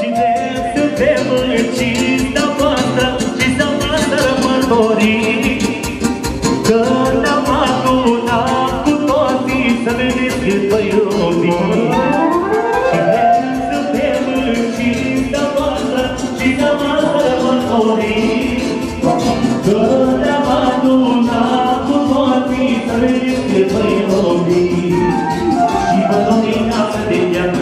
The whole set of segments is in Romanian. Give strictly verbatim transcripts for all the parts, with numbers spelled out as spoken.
de suntem în cinsta voastră și să mă sărbătorim, că ne-am adunat cu toții să vedeți cât vă iubim. Și de suntem în cinsta voastră și să mă sărbătorim, că ne-am adunat cu toții să vedeți cât vă iubim. Și vă dominați de viață,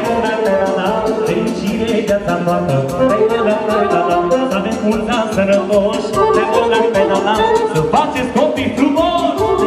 viața toată, să aveți mulți ani sănătoși, să faceți copii frumoși,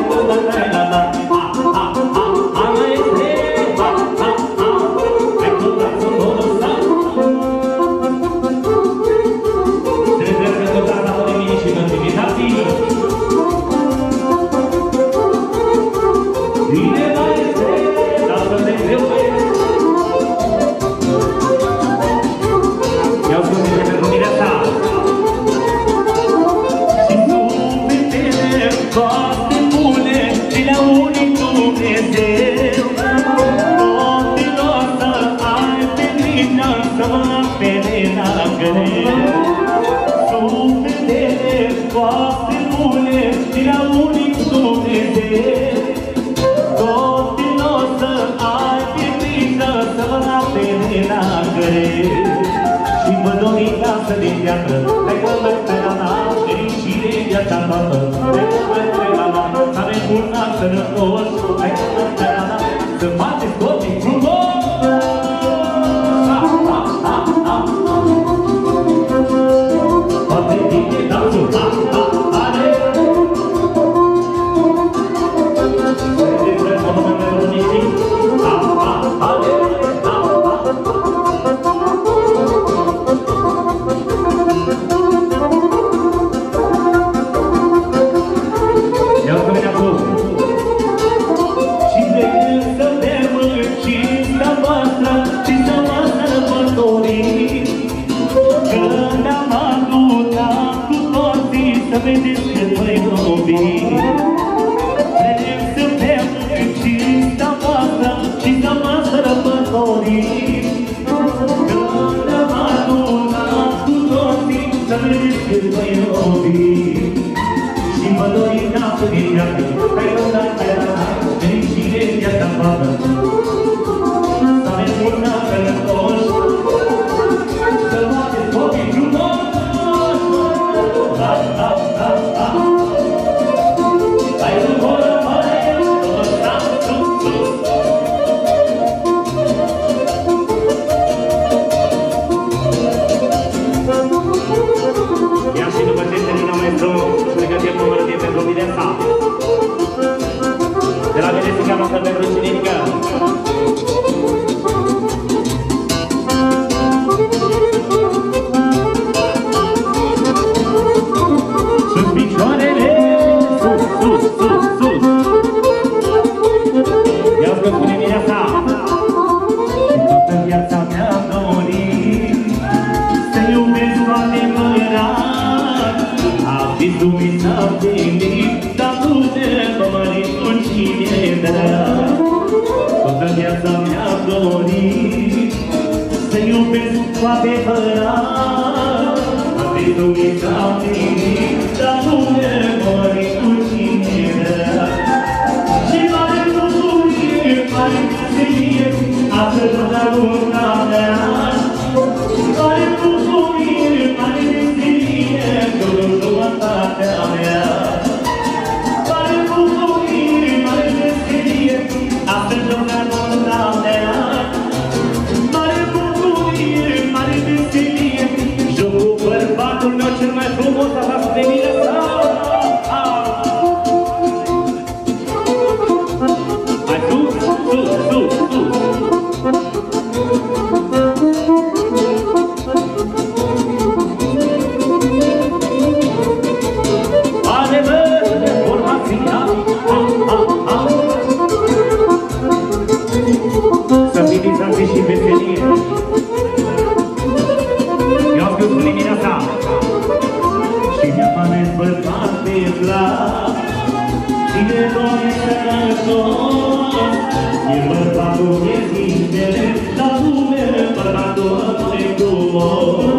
și vă doriți casă de viață, fericire viața toată, să aveți mulți ani sănătoși, să faceți copii frumoși. Poate bine dansul, ale! Vedeți că mă meronici, ale! Să vedeți cât vă iubim. Vrem să fim în cinsta voastră și să mă sărbătorim, că ne-am adunat cu toții să vedeți cât vă iubim. Și vă dorim casă de viață, fericire viața toată, să aveți mulți ani sănătoși, să faceți copii frumoși. Ia și după ce termină maestru, pregătim numărătie pentru Vidența. De la Vidența noastră pentru Cininică. Sus picioarele, sus, sus, sus, sus. Ia să spune viața. Și toată viața mi-am dorit să iubesc cu adevărat. Am visuit să-mi venit, dar nu te mărit cu cine drag. Toată viața mi-am dorit să iubesc cu adevărat. Am visuit să-mi venit, dar nu te mărit cu cine drag. Și mare bucurie, mare veselie, atât la luna mea. Mare bucurie, mare veselie, totul jumătatea mea. Mare bucurie, mare veselie, atât la luna mea. Mare bucurie, mare veselie, joc cu bărbatul meu cel mai frumos, așa să te mire sau. Hai sus, sus, sus, sus. Și veselie. Eu am spus dimineața și mi-am ales bărbat pe plac și de noi sănătos. E bărbatul vieții mele, dar nu mereu bărbatul frumos